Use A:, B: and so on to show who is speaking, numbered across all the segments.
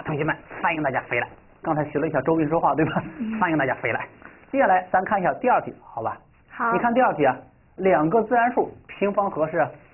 A: 同学们，欢迎大家回来。刚才学了一下周斌说话，对吧？欢迎大家回来。接下来咱看一下第二题，好吧？
B: 好。
A: 你看第二题啊，两个自然数平方和是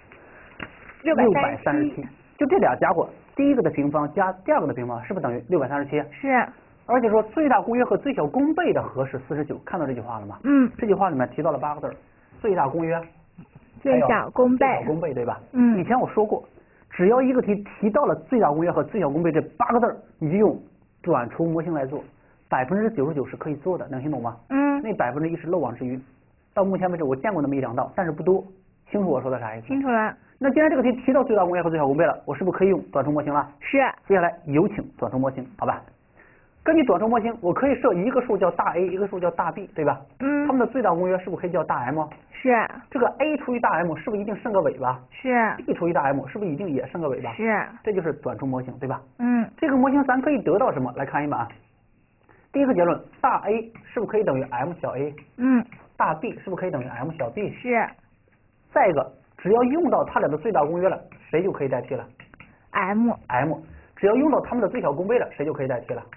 A: 637，就这俩加过，第一个的平方加第二个的平方，是不是等于637？
B: 是。
A: 而且说最大公约和最小公倍的和是49，看到这句话了吗？
B: 嗯。
A: 这句话里面提到了8个字，最大公约，
B: 最小公倍，
A: 最小公倍，对吧？
B: 嗯。
A: 以前我说过，只要一个题提到了最大公约和最小公倍这8个字，你就用短除模型来做，99%是可以做的，能听懂吗？
B: 嗯。
A: 那1%是漏网之鱼，到目前为止我见过那么1-2道，但是不多。清楚我说的啥意思？
B: 清楚了。
A: 那既然这个题提到最大公约和最小公倍了，我是不是可以用短除模型了？
B: 是。
A: 接下来有请短除模型，好吧？根据短除模型，我可以设一个数叫大 A， 一个数叫大 B， 对吧？
B: 嗯。
A: 它们的最大公约是不是可以叫大 M？
B: 是。
A: 这个 A 除以大 M 是不是一定剩个尾巴？
B: 是。
A: B 除以大 M 是不是一定也剩个尾巴？
B: 是。
A: 这就是短除模型，对吧？
B: 嗯。
A: 这个模型咱可以得到什么？来看一版啊。第一个结论，大 A 是不是可以等于 M 小 a？
B: 嗯。
A: 大 B 是不是可以等于 M 小 b？
B: 是。
A: 再一个，只要用到它俩的最大公约了，谁就可以代替了
B: ？M。
A: 只要用到它们的最小公倍了，谁就可以代替了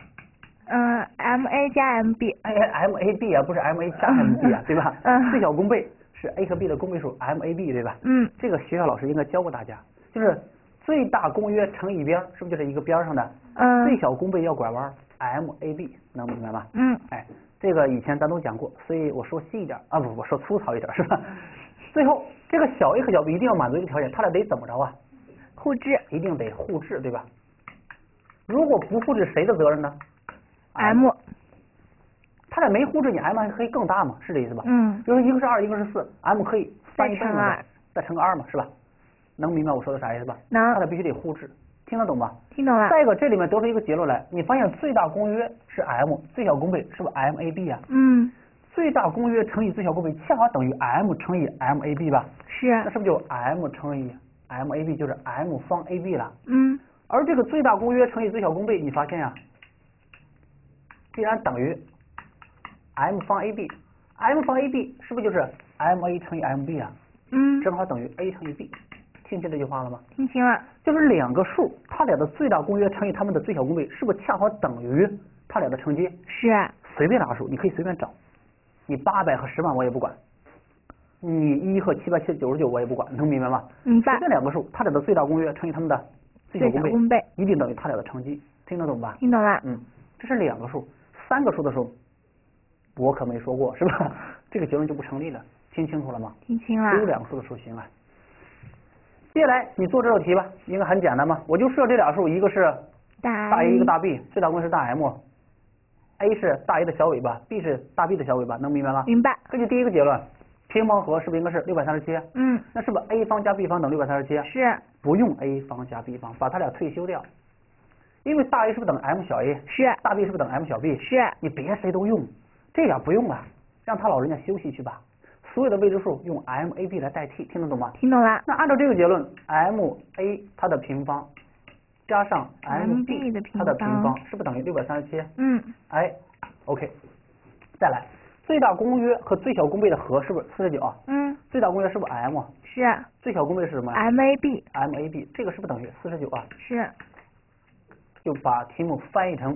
B: ？MA 加 MB。
A: MAB 啊，不是 MA 加 MB 啊，对吧？最小公倍是 A 和 B 的公倍数 MAB， 对吧？
B: 嗯。
A: 这个学校老师应该教过大家，就是最大公约乘一边，是不是就是一个边上的？最小公倍要拐弯 MAB， 能明白吗？
B: 嗯。
A: 哎，这个以前咱都讲过，所以我说细一点啊，不，我说粗糙一点，是吧？最后这个小 a 和小 b 一定要满足一个条件，它俩得怎么着啊？
B: 互质。
A: 一定得互质，对吧？如果不互质，谁的责任呢
B: ？M。
A: 它俩没互质，你 M 还可以更大嘛？是这意思吧？
B: 嗯。
A: 比如说一个是2，一个是4，M 可以翻一倍嘛，再乘个2嘛，是吧？能明白我说的啥意思吧？
B: 能。
A: 它俩必须得互质，听得懂吧？
B: 听懂了。
A: 再一个，这里面得出一个结论来，你发现最大公约是 M， 最小公倍是不是 MAB 啊？
B: 嗯。
A: 最大公约乘以最小公倍恰好等于 M 乘以 MAB 吧？
B: 是。
A: 那是不是就 M 乘以 MAB 就是 M 方 AB 了？
B: 嗯。
A: 而这个最大公约乘以最小公倍，你发现呀，既然等于 M 方 AB，M 方 AB 是不是就是 MA 乘以 MB 啊？
B: 嗯。
A: 正好等于 A 乘以 B， 听清这句话了吗？
B: 听清了。
A: 就是两个数，它俩的最大公约乘以它们的最小公倍，是不是恰好等于它俩的乘积？
B: 是。
A: 随便哪个数，你可以随便找，你800和10万我也不管，你1和799我也不管，能明白吗？
B: 明白。
A: 随便两个数，它俩的最大公约乘以它们的最小公倍，一定等于它俩的乘积，听得懂吧？
B: 听懂了。
A: 这是两个数，3个数的时候，我可没说过，是吧？这个结论就不成立了，听清楚了吗？
B: 听清了。
A: 只有两个数的时候行了。接下来你做这道题吧，应该很简单嘛，我就设这俩数，一个是大 A， 一个大 B， 最大公约是大 M，A 是大 A 的小尾巴 ，B 是大 B 的小尾巴，能明白吗？
B: 明白。
A: 根据第一个结论，平方和是不是应该是637？
B: 嗯。
A: 那是不是 A 方加 B 方等637？
B: 是。
A: 不用 A 方加 B 方，把它俩退休掉，因为大 A 是不是等于 M 小 a？
B: 是。
A: 大 B 是不是等于 M 小 b？
B: 是。你
A: 别谁都用，这俩不用了，让他老人家休息去吧。所有的未知数用 MAB 来代替，听得懂吗？
B: 听懂了。
A: 那按照这个结论 ，MA 它的平方加上 MB 它的平方，是不是等于637？
B: 嗯。
A: 哎 ，OK， 再来，最大公约和最小公倍的和是不是49？
B: 嗯。
A: 最大公约是不是 M？
B: 是。
A: 最小公倍是什么
B: ？MAB。
A: 这个是不是等于49啊？
B: 是。
A: 就把题目翻译成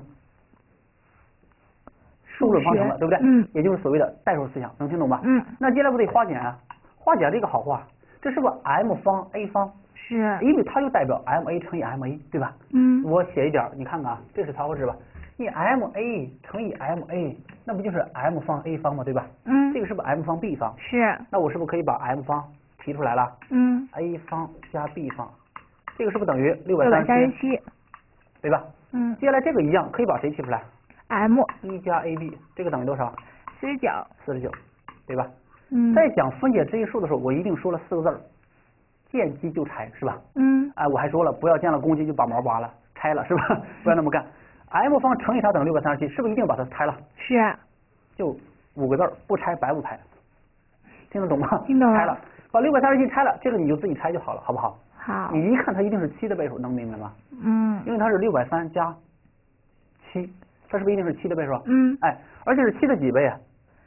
A: 数论方程了，对不对？也就是所谓的代数思想，能听懂吧？那接下来不得化简啊？化简这个好化，这是不是 M 方 A 方？
B: 是。
A: 因为它就代表 MA 乘以 MA， 对吧？我写一点，你看看啊，这是草稿纸吧？你 MA 乘以 MA， 那不就是 M 方 A 方吗？对吧？这个是不是 M 方 B 方？
B: 是。
A: 那我是不是可以把 M 方提出来了？A 方加 B 方，这个是不是等于637？对吧？接下来这个一样，可以把谁提出来？1加 AB， 这个等于多少？49，对吧？在讲分解这一数的时候，我一定说了4个字儿，见机就拆，是吧？哎，我还说了，不要见了公鸡就把毛拔了，拆了，是吧？不要那么干。M 方乘以它等于637，是不是一定把它拆了？
B: 是。
A: 就5个字儿，不拆白不拆，听得懂吗？
B: 听懂了。
A: 拆了，把637拆了，这个你就自己拆就好了，好不好？
B: 好。
A: 你一看它一定是7的倍数，能明白吗？因为它是630加7，它是不是一定是7的倍数？哎，而且是7的几倍啊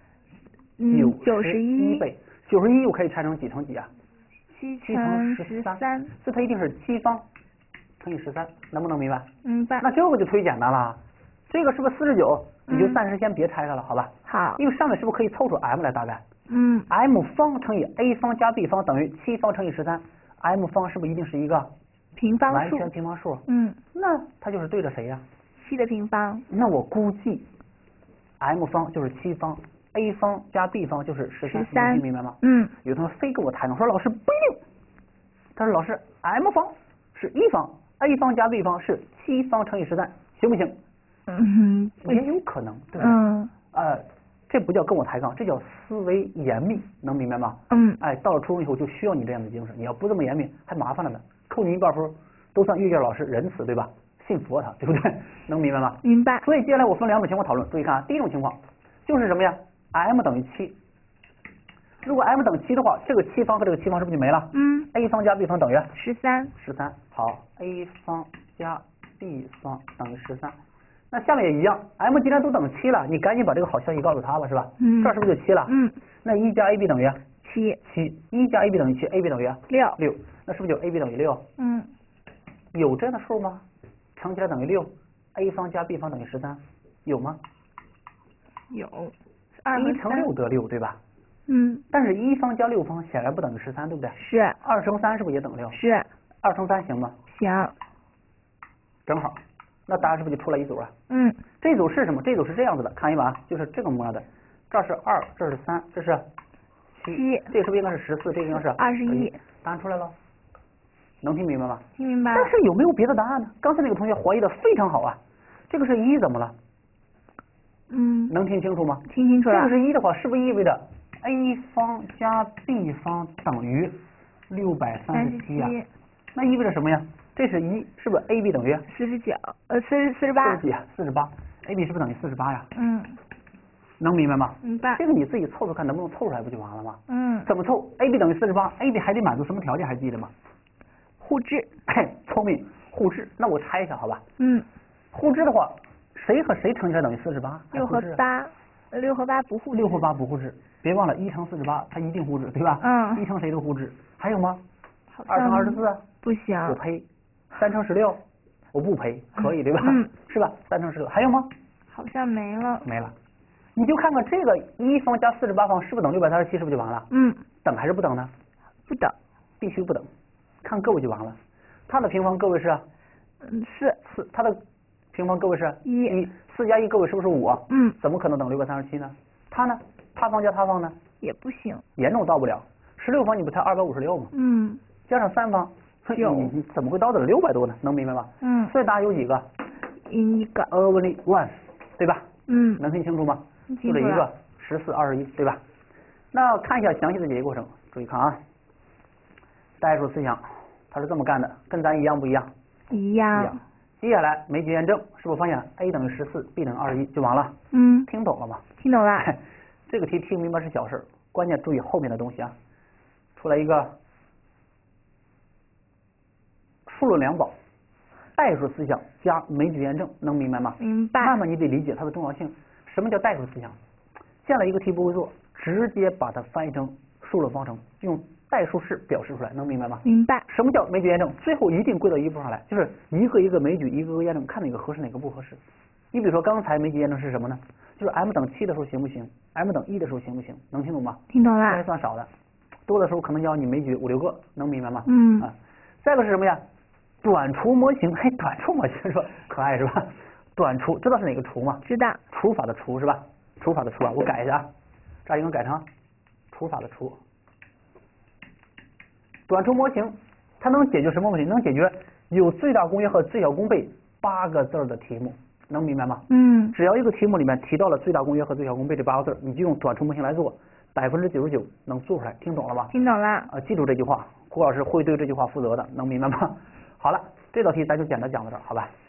A: ？91倍。91我可以拆成几乘几啊？7乘13，所以它一定是7方乘以13，能不能明白？
B: 明白。
A: 那这个就忒简单了，这个是不是49？你就暂时先别拆它了，好吧？
B: 好。
A: 因为上面是不是可以凑出 m 来大概
B: ？m
A: 方乘以 a 方加 b 方等于7方乘以13，m 方是不是一定是一个
B: 平方数？
A: 完全平方数。那它就是对着谁呀
B: ？7的平方。
A: 那我估计 m 方就是7方，a 方加 b 方就是13，你明白吗？有同学非跟我抬杠说老师不一定，他说老师 m 方是1方，a 方加 b 方是7方乘以13，行不行？也有可能，对吧？这不叫跟我抬杠，这叫思维严密，能明白吗？哎，到了初中以后就需要你这样的精神，你要不这么严密，还麻烦了呢。扣你1半分，都算阅卷老师仁慈，对吧？信佛他，对不对？能明白吗？
B: 明白。
A: 所以接下来我分2种情况讨论，注意看啊，第一种情况就是什么呀 ？m 等于7，如果 m 等于7的话，这个7方和这个7方是不是就没了？a 方加 b 方等于
B: 13，
A: 好 ，a 方加 b 方等于13。那下面也一样 ，m 既然都等7了，你赶紧把这个好消息告诉他吧，是吧？这儿是不是就7了？那1加 ab 等于7，1加 ab 等于7，ab 等于6，那是不是就 ab 等于6？有这样的数吗？乘起来等于6，a 方加 b 方等于13，有吗？
B: 有
A: ，1乘6得6，对吧？但是1方加6方显然不等于13，对不对？
B: 是。
A: 2乘3是不是也等6？
B: 是。
A: 2乘3行吗？
B: 行。
A: 正好。那答案是不是就出来一组了？这组是什么？这组是这样子的，看一把啊，就是这个模样的。这是2，这是3，这是7，这个是不是应该是14？这个应该是
B: 21。
A: 答案出来了，能听明白吗？
B: 听明白。
A: 但是有没有别的答案呢？刚才那个同学怀疑的非常好啊，这个是1怎么了？能听清楚吗？
B: 听清楚了。
A: 这个是1的话，是不是意味着 a 方加 b 方等于637呀？那意味着什么呀？这是1，是不是 ab 等于48？48，ab 是不是等于48呀？能明白吗？
B: 明白。
A: 这个你自己凑凑看能不能凑出来不就完了吗？怎么凑 ？ab 等于48，ab 还得满足什么条件还记得吗？
B: 互质。
A: 聪明，互质。那我拆一下好吧？互质的话，谁和谁乘起来等于48？6
B: 和8不互质。
A: 6和8不互质，别忘了1乘48它一定互质，对吧？1乘谁都互质。还有吗？2乘24？
B: 不行。
A: 我呸。3乘16，我不赔，可以对吧？是吧？3乘16，还有吗？
B: 好像没了。
A: 没了，你就看看这个1方加48方是不是等637，是不是就完了？等还是不等呢？
B: 不等，
A: 必须不等，看个位就完了。它的平方个位是
B: 4，
A: 它的平方个位是1，4加1个位是不是5？怎么可能等637呢？它呢？他方加他方呢？
B: 也不行，
A: 严重到不了。16方你不才256吗？加上3方。你怎么会到了600多呢？能明白吗？所以答案有几个
B: ？1个。
A: only one， 对吧？能听清楚吗？
B: 就
A: 这一个14、21，对吧？那看一下详细的解题过程，注意看啊。代数思想，它是这么干的，跟咱一样不一样？
B: 一样。
A: 接下来枚举验证，是不是发现 a 等于14，b 等于21就完了？听懂了吗？
B: 听懂了。
A: 这个题听明白是小事，关键注意后面的东西啊。出来一个。数论两宝，代数思想加枚举验证，能明白吗？
B: 明白。
A: 慢慢你得理解它的重要性。什么叫代数思想？见了一个题不会做，直接把它翻译成数论方程，用代数式表示出来，能明白吗？
B: 明白。
A: 什么叫枚举验证？最后一定归到一步上来，就是一个一个枚举，一个个验证，看哪个合适哪个不合适。你比如说刚才枚举验证是什么呢？就是 m 等7的时候行不行 ？m 等1的时候行不行？能听懂吗？
B: 听懂了。
A: 这还算少的，多的时候可能要你枚举5、6个，能明白吗？
B: 啊，
A: 再一个是什么呀？短除模型，短除模型是吧？可爱是吧？短除知道是哪个除吗？
B: 知道。
A: 除法的除是吧？除法的除啊，我改一下啊，这儿应该改成除法的除。短除模型它能解决什么问题？能解决有最大公约和最小公倍8个字的题目，能明白吗？只要一个题目里面提到了最大公约和最小公倍这8个字，你就用短除模型来做，99%能做出来，听懂了吗？
B: 听懂了。
A: 记住这句话，郭老师会对这句话负责的，能明白吗？好了，这道题咱就简单讲到这儿，好吧？